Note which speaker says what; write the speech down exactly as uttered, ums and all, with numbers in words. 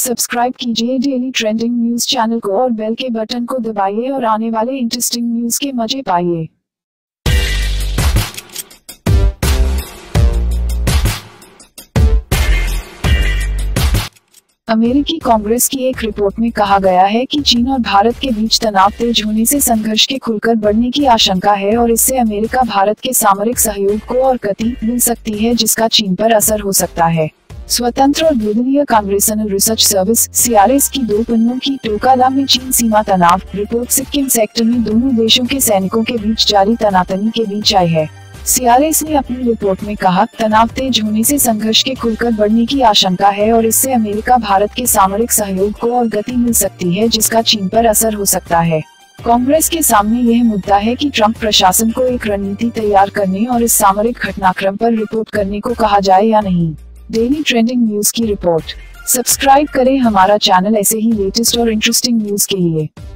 Speaker 1: Subscribe कीजिए daily trending news channel को और बेल के बटन को दबाइए और आने वाले इंटरेस्टिंग न्यूज के मजे पाइए। अमेरिकी कांग्रेस की एक रिपोर्ट में कहा गया है कि चीन और भारत के बीच तनाव तेज होने से संघर्ष के खुलकर बढ़ने की आशंका है और इससे अमेरिका भारत के सामरिक सहयोग को और गति मिल सकती है, जिसका चीन पर असर हो सकता है। स्वतंत्र और द्विदलीय congressional research service C R S की दो पन्नों की टोकाला में चीन सीमा तनाव रिपोर्ट सिक्किम सेक्टर में दोनों देशों के सैनिकों के बीच जारी तनातनी के बीच आई है। सी आर एस ने अपनी रिपोर्ट में कहा, तनाव तेज होने से संघर्ष के खुलकर बढ़ने की आशंका है और इससे अमेरिका भारत के सामरिक सहयोग को और गति मिल सकती है, जिसका चीन पर असर हो सकता है। कांग्रेस के सामने यह मुद्दा है कि ट्रंप प्रशासन को एक रणनीति तैयार करने और इस सामरिक घटनाक्रम पर रिपोर्ट करने को कहा जाए या नहीं। डेली ट्रेंडिंग न्यूज की रिपोर्ट। सब्सक्राइब करें हमारा चैनल ऐसे ही लेटेस्ट और इंटरेस्टिंग न्यूज के लिए।